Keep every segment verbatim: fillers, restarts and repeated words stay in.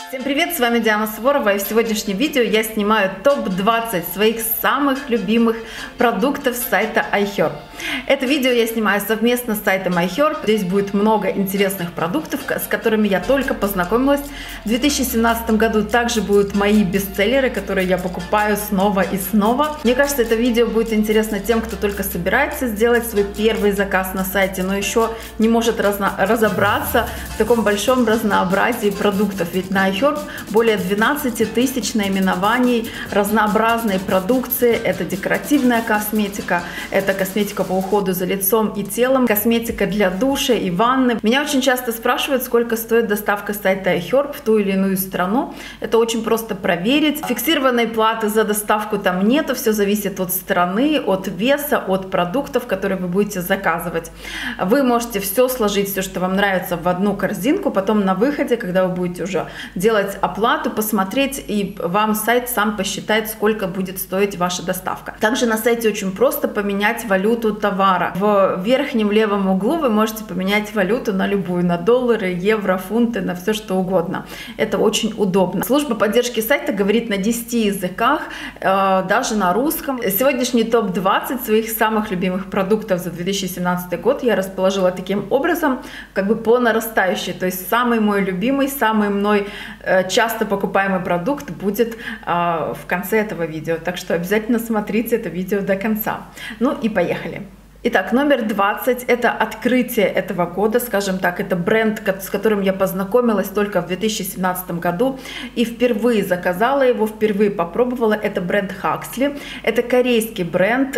Всем привет, с вами Диана Суворова, и в сегодняшнем видео я снимаю топ двадцать своих самых любимых продуктов с сайта iHerb. Это видео я снимаю совместно с сайтом iHerb. Здесь будет много интересных продуктов, с которыми я только познакомилась. В две тысячи семнадцатом году также будут мои бестселлеры, которые я покупаю снова и снова. Мне кажется, это видео будет интересно тем, кто только собирается сделать свой первый заказ на сайте, но еще не может разно- разобраться в таком большом разнообразии продуктов. Ведь на iHerb более двенадцати тысяч наименований разнообразной продукции. Это декоративная косметика, это косметика по уходу за лицом и телом, косметика для душа и ванны. Меня очень часто спрашивают, сколько стоит доставка с сайта iHerb в ту или иную страну. Это очень просто проверить. Фиксированной платы за доставку там нету, все зависит от страны, от веса, от продуктов, которые вы будете заказывать. Вы можете все сложить, все, что вам нравится, в одну корзинку, потом на выходе, когда вы будете уже делать оплату, посмотреть, и вам сайт сам посчитает, сколько будет стоить ваша доставка. Также на сайте очень просто поменять валюту товара. В верхнем левом углу вы можете поменять валюту на любую, на доллары, евро, фунты, на все что угодно. Это очень удобно. Служба поддержки сайта говорит на десяти языках, э, даже на русском. Сегодняшний топ двадцать своих самых любимых продуктов за две тысячи семнадцатый год я расположила таким образом, как бы по нарастающей. То есть самый мой любимый, самый мной э, часто покупаемый продукт будет э, в конце этого видео. Так что обязательно смотрите это видео до конца. Ну и поехали. Итак, номер двадцать – это открытие этого года, скажем так, это бренд, с которым я познакомилась только в две тысячи семнадцатом году и впервые заказала его, впервые попробовала. Это бренд Huxley, это корейский бренд,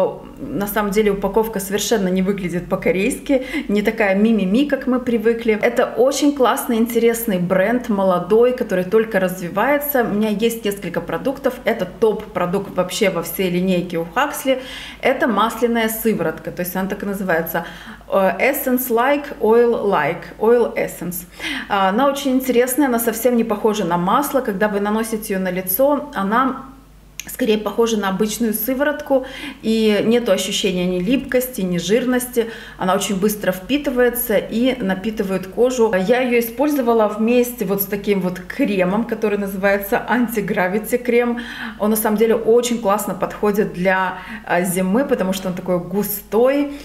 на самом деле упаковка совершенно не выглядит по-корейски, не такая ми-ми-ми, как мы привыкли. Это очень классный, интересный бренд, молодой, который только развивается. У меня есть несколько продуктов, это топ-продукт вообще во всей линейке у Huxley, это масляная сыворотка. То есть она так и называется Essence Like, Oil Like, Oil Essence. Она очень интересная, она совсем не похожа на масло. Когда вы наносите ее на лицо, она скорее похожа на обычную сыворотку, и нету ощущения ни липкости, ни жирности. Она очень быстро впитывается и напитывает кожу. Я ее использовала вместе вот с таким вот кремом, который называется Anti-Gravity крем. Он на самом деле очень классно подходит для зимы, потому что он такой густой,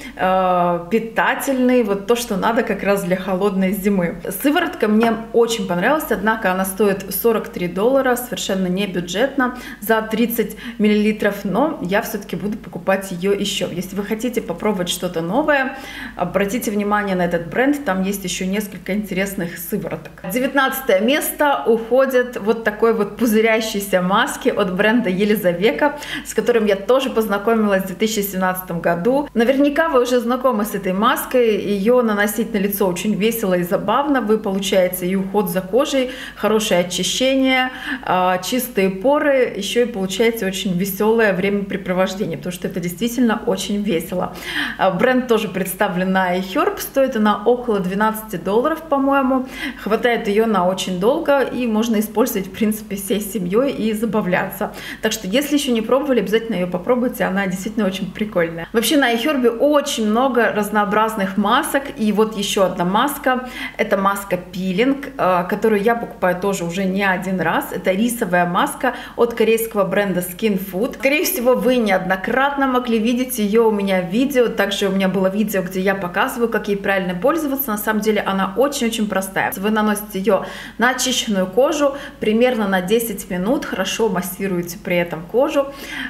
питательный, вот то, что надо как раз для холодной зимы. Сыворотка мне очень понравилась, однако она стоит сорок три доллара, совершенно не бюджетно, за тридцать миллилитров, но я все-таки буду покупать ее еще. Если вы хотите попробовать что-то новое, обратите внимание на этот бренд, там есть еще несколько интересных сывороток. девятнадцатое место уходит вот такой вот пузырящейся маски от бренда Елизавека, с которым я тоже познакомилась в две тысячи семнадцатом году. Наверняка вы уже знакомы с этой маской, ее наносить на лицо очень весело и забавно, вы получаете и уход за кожей, хорошее очищение, чистые поры, еще и получаете очень веселое времяпрепровождение, потому что это действительно очень весело. Бренд тоже представлен на iHerb, стоит она около двенадцати долларов, по-моему. Хватает ее на очень долго, и можно использовать, в принципе, всей семьей и забавляться. Так что, если еще не пробовали, обязательно ее попробуйте, она действительно очень прикольная. Вообще на iHerb очень много разнообразных масок, и вот еще одна маска, это маска пилинг, которую я покупаю тоже уже не один раз. Это рисовая маска от корейского бренда Skin Food. Скорее всего, вы неоднократно могли видеть ее у меня в видео. Также у меня было видео, где я показываю, как ей правильно пользоваться. На самом деле она очень-очень простая. Вы наносите ее на очищенную кожу примерно на десять минут, хорошо массируете при этом кожу,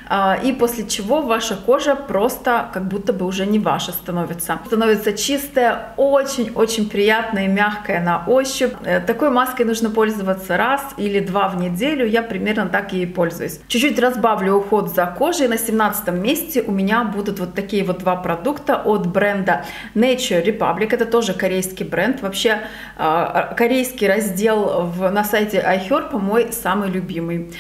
и после чего ваша кожа просто как будто бы уже не ваша становится. Становится чистая, очень-очень приятная и мягкая на ощупь. Такой маской нужно пользоваться раз или два в неделю. Я примерно так и пользуюсь. Чуть-чуть разбавлю уход за кожей. На семнадцатом месте у меня будут вот такие вот два продукта от бренда Nature Republic. Это тоже корейский бренд. Вообще корейский раздел в, на сайте iHerb мой самый любимый.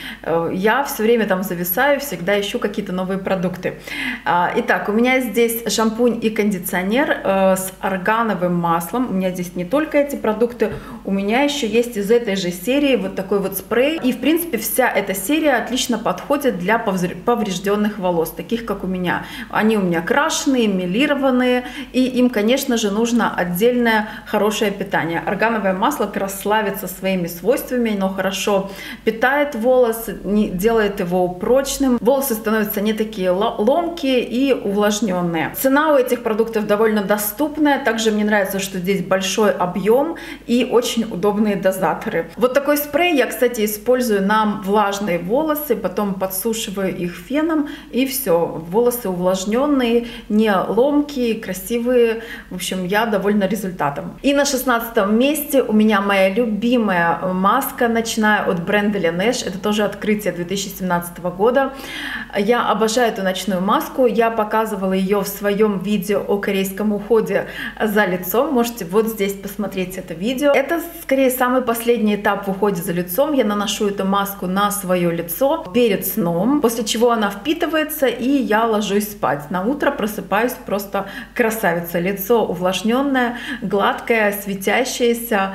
Я все время там зависаю, всегда ищу какие-то новые продукты. Итак, у меня здесь шампунь и кондиционер с органовым маслом. У меня здесь не только эти продукты, у меня еще есть из этой же серии вот такой вот спрей. И в принципе вся эта серия отлично подходит подходит для поврежденных волос, таких как у меня. Они у меня крашеные, мелированные, и им, конечно же, нужно отдельное хорошее питание. Органовое масло как раз славится своими свойствами, оно хорошо питает волос, делает его прочным. Волосы становятся не такие ломкие и увлажненные. Цена у этих продуктов довольно доступная. Также мне нравится, что здесь большой объем и очень удобные дозаторы. Вот такой спрей я, кстати, использую на влажные волосы, потом подсушиваю их феном, и все. Волосы увлажненные, не ломкие, красивые. В общем, я довольна результатом. И на шестнадцатом месте у меня моя любимая маска ночная от бренда Laneige. Это тоже открытие две тысячи семнадцатого года. Я обожаю эту ночную маску. Я показывала ее в своем видео о корейском уходе за лицом. Можете вот здесь посмотреть это видео. Это скорее самый последний этап в уходе за лицом. Я наношу эту маску на свое лицо перед сном, после чего она впитывается, и я ложусь спать. На утро просыпаюсь просто красавица. Лицо увлажненное, гладкое, светящееся.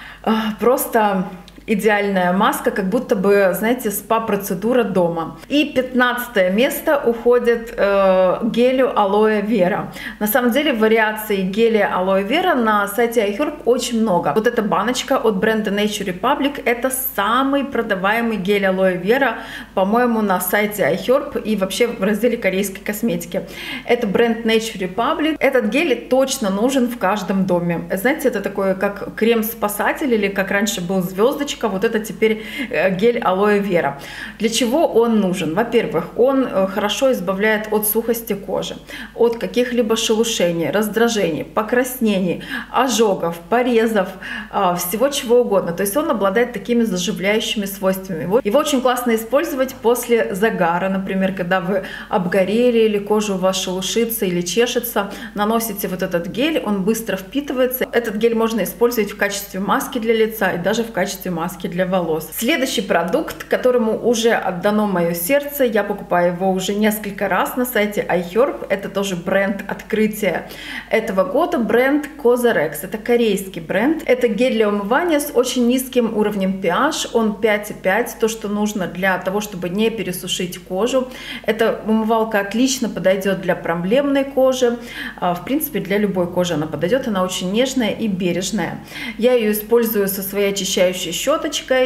Просто идеальная маска, как будто бы, знаете, спа-процедура дома. И пятнадцатое место уходит э, гелю алоэ вера. На самом деле вариаций геля алоэ вера на сайте iHerb очень много. Вот эта баночка от бренда Nature Republic — это самый продаваемый гель алоэ вера, по-моему, на сайте iHerb и вообще в разделе корейской косметики. Это бренд Nature Republic. Этот гель точно нужен в каждом доме. Знаете, это такое как крем-спасатель, или как раньше был звездочка. Вот это теперь гель алоэ вера. Для чего он нужен? Во-первых, он хорошо избавляет от сухости кожи, от каких-либо шелушений, раздражений, покраснений, ожогов, порезов, всего чего угодно. То есть он обладает такими заживляющими свойствами. Его очень классно использовать после загара, например, когда вы обгорели или кожа у вас шелушится или чешется, наносите вот этот гель, он быстро впитывается. Этот гель можно использовать в качестве маски для лица и даже в качестве маски для волос. Следующий продукт, которому уже отдано мое сердце, я покупаю его уже несколько раз на сайте iHerb. Это тоже бренд открытия этого года, бренд Cosrx. Это корейский бренд. Это гель для умывания с очень низким уровнем pH. Он пять и пять, то, что нужно для того, чтобы не пересушить кожу. Эта умывалка отлично подойдет для проблемной кожи. В принципе, для любой кожи она подойдет. Она очень нежная и бережная. Я ее использую со своей очищающей щеткой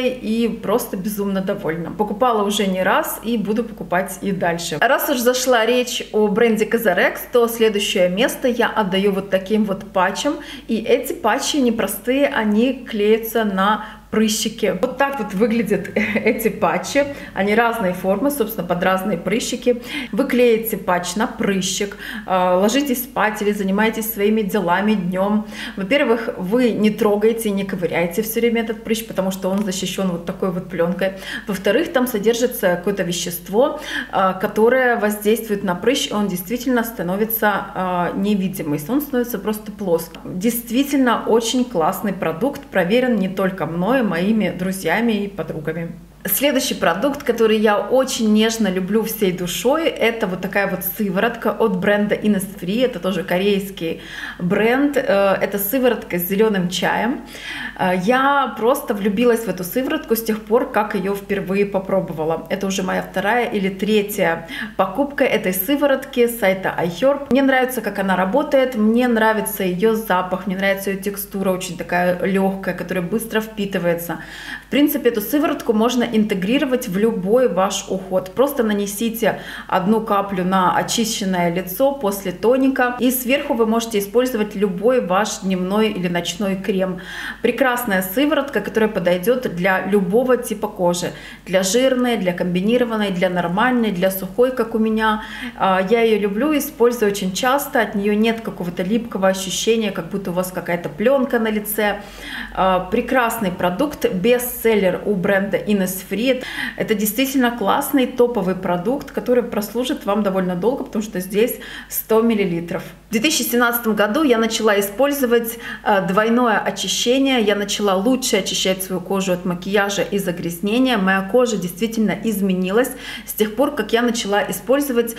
и просто безумно довольна. Покупала уже не раз и буду покупать и дальше. Раз уж зашла речь о бренде Cosrx, то следующее место я отдаю вот таким вот патчам. И эти патчи непростые, они клеятся на прыщики. Вот так вот выглядят эти патчи. Они разной формы, собственно, под разные прыщики. Вы клеите патч на прыщик, ложитесь спать или занимаетесь своими делами днем. Во-первых, вы не трогаете, не ковыряете все время этот прыщ, потому что он защищен вот такой вот пленкой. Во-вторых, там содержится какое-то вещество, которое воздействует на прыщ, и он действительно становится невидимый, он становится просто плоским. Действительно очень классный продукт, проверен не только мной, моими друзьями и подругами. Следующий продукт, который я очень нежно люблю всей душой, это вот такая вот сыворотка от бренда Innisfree. Это тоже корейский бренд. Это сыворотка с зеленым чаем. Я просто влюбилась в эту сыворотку с тех пор, как ее впервые попробовала. Это уже моя вторая или третья покупка этой сыворотки с сайта iHerb. Мне нравится, как она работает, мне нравится ее запах, мне нравится ее текстура, очень такая легкая, которая быстро впитывается. В принципе, эту сыворотку можно интегрировать в любой ваш уход. Просто нанесите одну каплю на очищенное лицо после тоника, и сверху вы можете использовать любой ваш дневной или ночной крем. Прекрасная сыворотка, которая подойдет для любого типа кожи. Для жирной, для комбинированной, для нормальной, для сухой, как у меня. Я ее люблю, использую очень часто. От нее нет какого-то липкого ощущения, как будто у вас какая-то пленка на лице. Прекрасный продукт, бестселлер у бренда Innisfree. Это действительно классный топовый продукт, который прослужит вам довольно долго, потому что здесь сто миллилитров. В две тысячи семнадцатом году я начала использовать двойное очищение. Я начала лучше очищать свою кожу от макияжа и загрязнения. Моя кожа действительно изменилась с тех пор, как я начала использовать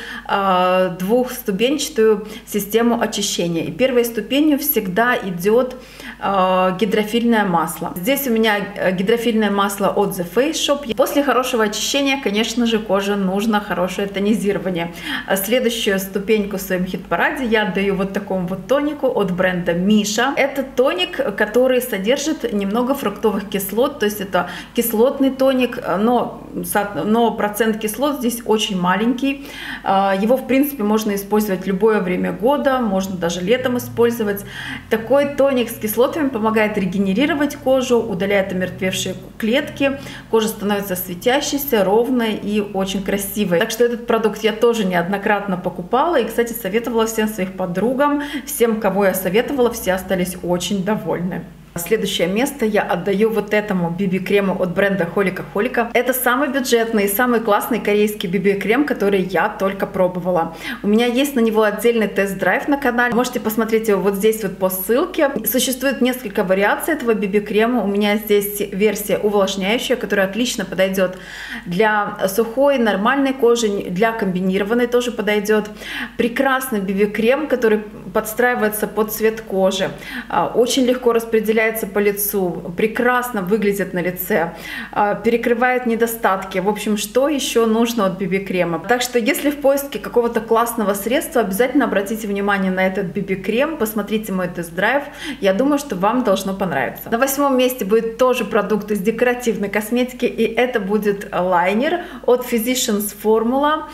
двухступенчатую систему очищения. И первой ступенью всегда идет гидрофильное масло. Здесь у меня гидрофильное масло от The Face Shop. Shop. После хорошего очищения, конечно же, коже нужно хорошее тонизирование. Следующую ступеньку в своем хит-параде я отдаю вот такому вот тонику от бренда Миша. Это тоник, который содержит немного фруктовых кислот, то есть это кислотный тоник, но, но процент кислот здесь очень маленький. Его, в принципе, можно использовать в любое время года, можно даже летом использовать. Такой тоник с кислотами помогает регенерировать кожу, удаляет омертвевшие клетки, кожа становится светящейся, ровной и очень красивой. Так что этот продукт я тоже неоднократно покупала и, кстати, советовала всем своим подругам, всем, кого я советовала, все остались очень довольны. Следующее место я отдаю вот этому би би-крему от бренда Холика Холика. Это самый бюджетный и самый классный корейский би би-крем, который я только пробовала. У меня есть на него отдельный тест-драйв на канале. Можете посмотреть его вот здесь вот по ссылке. Существует несколько вариаций этого би би-крема. У меня здесь версия увлажняющая, которая отлично подойдет для сухой, нормальной кожи, для комбинированной тоже подойдет. Прекрасный би би-крем, который подстраивается под цвет кожи. Очень легко распределяется по лицу, прекрасно выглядит на лице, перекрывает недостатки. В общем, что еще нужно от би би-крема? Так что, если в поиске какого-то классного средства, обязательно обратите внимание на этот би би-крем, посмотрите мой тест-драйв. Я думаю, что вам должно понравиться. На восьмом месте будет тоже продукт из декоративной косметики, и это будет лайнер от Physicians Formula.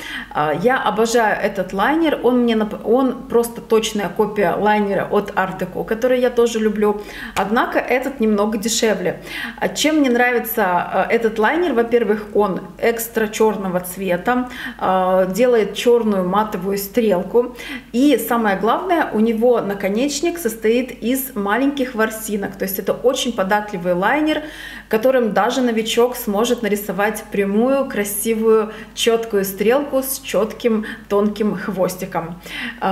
Я обожаю этот лайнер, он, мне, он просто точная копия лайнера от Art Deco, который я тоже люблю. Однако этот немного дешевле. Чем мне нравится этот лайнер? Во-первых, он экстра черного цвета, делает черную матовую стрелку. И самое главное, у него наконечник состоит из маленьких ворсинок. То есть это очень податливый лайнер, которым даже новичок сможет нарисовать прямую, красивую, четкую стрелку с четким тонким хвостиком.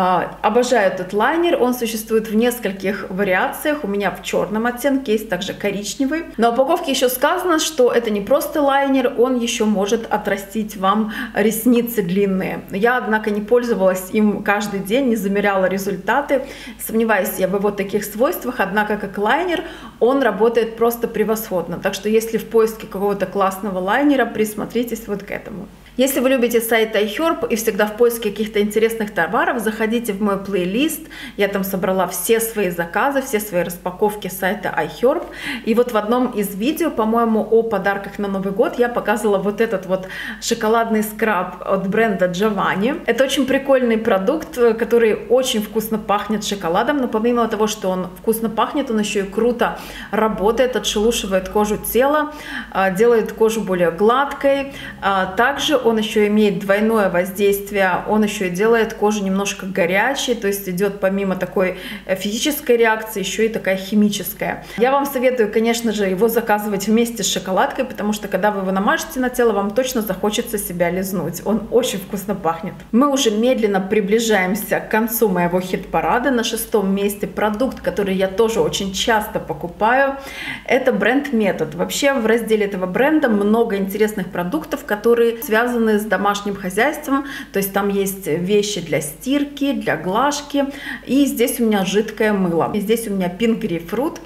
Обожаю этот лайнер. Он существует в нескольких вариациях. У меня в черном оттенке, есть также коричневый. На упаковке еще сказано, что это не просто лайнер, он еще может отрастить вам ресницы длинные. Я, однако, не пользовалась им каждый день, не замеряла результаты. Сомневаюсь я в его таких свойствах, однако как лайнер он работает просто превосходно. Так что если в поиске какого-то классного лайнера, присмотритесь вот к этому. Если вы любите сайт iHerb и всегда в поиске каких-то интересных товаров, заходите в мой плейлист. Я там собрала все свои заказы, все свои распаковки сайта iHerb. И вот в одном из видео, по-моему, о подарках на Новый год я показывала вот этот вот шоколадный скраб от бренда Giovanni. Это очень прикольный продукт, который очень вкусно пахнет шоколадом, но помимо того, что он вкусно пахнет, он еще и круто работает, отшелушивает кожу тела, делает кожу более гладкой. Также он еще имеет двойное воздействие, он еще и делает кожу немножко горячей, то есть идет помимо такой физической реакции, еще и такая химическая. Я вам советую, конечно же, его заказывать вместе с шоколадкой, потому что когда вы его намажете на тело, вам точно захочется себя лизнуть. Он очень вкусно пахнет. Мы уже медленно приближаемся к концу моего хит-парада. На шестом месте продукт, который я тоже очень часто покупаю, это бренд Method. Вообще в разделе этого бренда много интересных продуктов, которые связаны с домашним хозяйством, то есть там есть вещи для стирки, для глажки, и здесь у меня жидкое мыло, и здесь у меня Pink Grapefruit.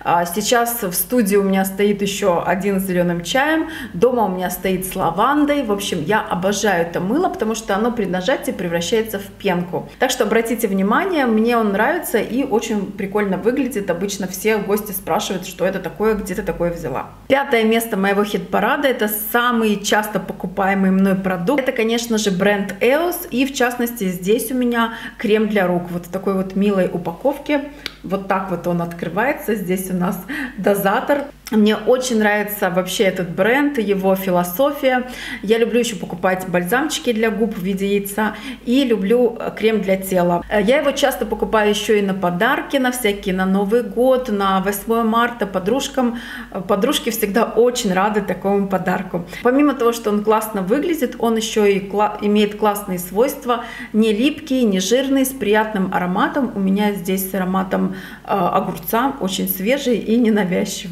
Сейчас в студии у меня стоит еще один с зеленым чаем, дома у меня стоит с лавандой. В общем, я обожаю это мыло, потому что оно при нажатии превращается в пенку. Так что обратите внимание, мне он нравится и очень прикольно выглядит. Обычно все гости спрашивают, что это такое, где ты такое взяла. Пятое место моего хит-парада — это самый часто покупаемый мной продукт. Это, конечно же, бренд и о эс, и в частности здесь у меня крем для рук. Вот в такой вот милой упаковке. Вот так вот он открывается. Здесь у нас дозатор. Мне очень нравится вообще этот бренд, его философия. Я люблю еще покупать бальзамчики для губ в виде яйца и люблю крем для тела. Я его часто покупаю еще и на подарки, на всякие, на Новый год, на восьмое марта подружкам. Подружки всегда очень рады такому подарку. Помимо того, что он классно выглядит, он еще и кла- имеет классные свойства. Не липкий, не жирный, с приятным ароматом. У меня здесь с ароматом э, огурца, очень свежий и ненавязчивый. Если вы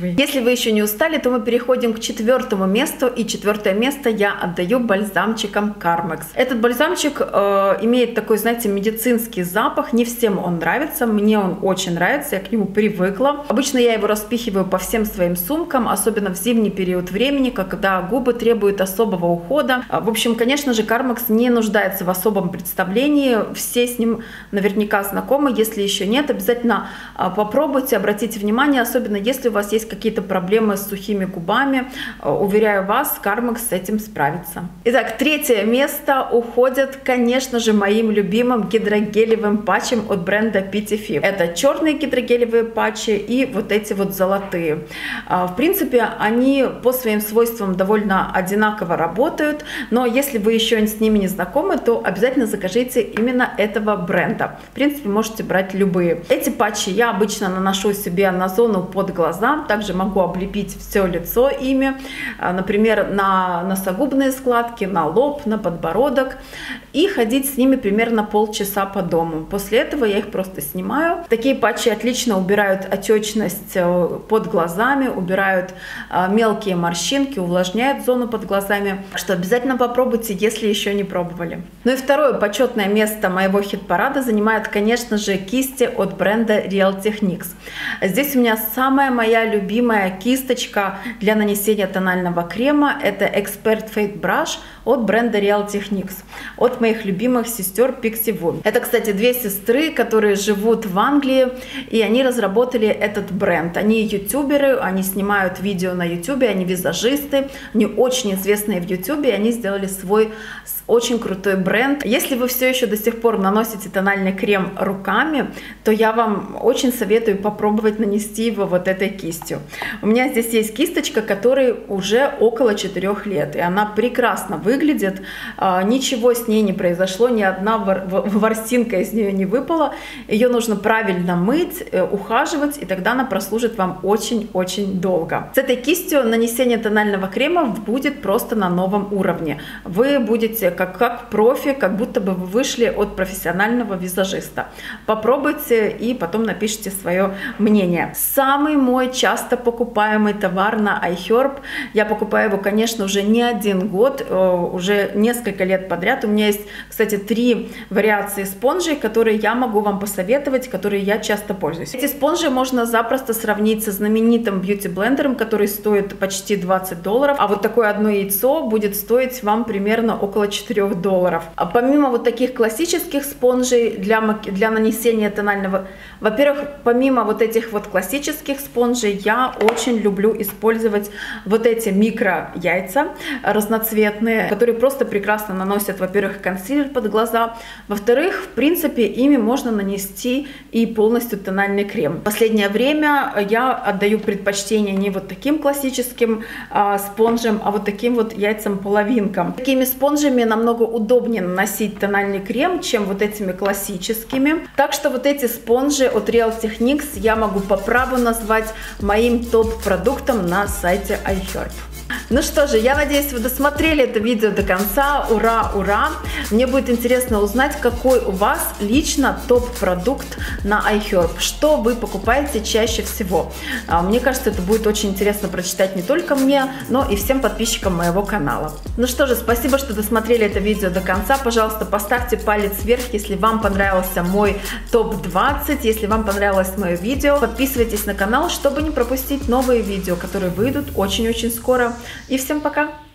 вы еще не устали, то мы переходим к четвертому месту. И четвертое место я отдаю бальзамчикам Carmex. Этот бальзамчик э, имеет такой, знаете, медицинский запах. Не всем он нравится. Мне он очень нравится. Я к нему привыкла. Обычно я его распихиваю по всем своим сумкам, особенно в зимний период времени, когда губы требуют особого ухода. В общем, конечно же, Carmex не нуждается в особом представлении. Все с ним наверняка знакомы. Если еще нет, обязательно попробуйте, обратите внимание, особенно если у вас есть какие-то проблемы с сухими губами. Уверяю вас, Carmex с этим справится. Итак, третье место уходит, конечно же, моим любимым гидрогелевым патчем от бренда пи ти эф. Это черные гидрогелевые патчи и вот эти вот золотые. В принципе, они по своим свойствам довольно одинаково работают, но если вы еще с ними не знакомы, то обязательно закажите именно этого бренда. В принципе, можете брать любые. Эти патчи я обычно наношу себе на зону под глаза, также могу облепить все лицо ими, например, на носогубные складки, на лоб, на подбородок, и ходить с ними примерно полчаса по дому. После этого я их просто снимаю. Такие патчи отлично убирают отечность под глазами, убирают мелкие морщинки, увлажняют зону под глазами, что обязательно попробуйте, если еще не пробовали. Ну и второе почетное место моего хит-парада занимают, конечно же, кисти от бренда Real Techniques. Здесь у меня самая моя любимая кисточка для нанесения тонального крема. Это Expert Fade Brush от бренда Real Techniques, от моих любимых сестер Pixie Wood. Это, кстати, две сестры, которые живут в Англии, и они разработали этот бренд. Они ютуберы, они снимают видео на ютубе, они визажисты, они очень известные в ютубе, и они сделали свой очень крутой бренд. Если вы все еще до сих пор наносите тональный крем руками, то я вам очень советую попробовать нанести его вот этой кистью. У меня здесь есть кисточка, которой уже около четырёх лет, и она прекрасно выглядит, ничего с ней не произошло, ни одна ворсинка из нее не выпала. Ее нужно правильно мыть, ухаживать, и тогда она прослужит вам очень-очень долго. С этой кистью нанесение тонального крема будет просто на новом уровне. Вы будете как, как профи, как будто бы вы вышли от профессионального визажиста. Попробуйте и потом напишите свое мнение. Самый мой часто покупаемый товар на iHerb. Я покупаю его, конечно, уже не один год, уже несколько лет подряд. У меня есть, кстати, три вариации спонжей, которые я могу вам посоветовать, которые я часто пользуюсь. Эти спонжи можно запросто сравнить со знаменитым бьюти-блендером, который стоит почти двадцать долларов, а вот такое одно яйцо будет стоить вам примерно около четырёх долларов. А помимо вот таких классических спонжей для, для нанесения тонального, во-первых, помимо вот этих вот классических спонжей, я очень люблю использовать вот эти микро-яйца разноцветные, которые просто прекрасно наносят, во-первых, консилер под глаза, во-вторых, в принципе, ими можно нанести и полностью тональный крем. В последнее время я отдаю предпочтение не вот таким классическим а, спонжем, а вот таким вот яйцам-половинкам. Такими спонжами намного удобнее наносить тональный крем, чем вот этими классическими. Так что вот эти спонжи от Real Techniques я могу по праву назвать моим топ-продуктом на сайте iHerb. Ну что же, я надеюсь, вы досмотрели это видео до конца. Ура, ура! Мне будет интересно узнать, какой у вас лично топ-продукт на iHerb. Что вы покупаете чаще всего? Мне кажется, это будет очень интересно прочитать не только мне, но и всем подписчикам моего канала. Ну что же, спасибо, что досмотрели это видео до конца. Пожалуйста, поставьте палец вверх, если вам понравился мой топ двадцать, если вам понравилось мое видео. Подписывайтесь на канал, чтобы не пропустить новые видео, которые выйдут очень-очень скоро. И всем пока!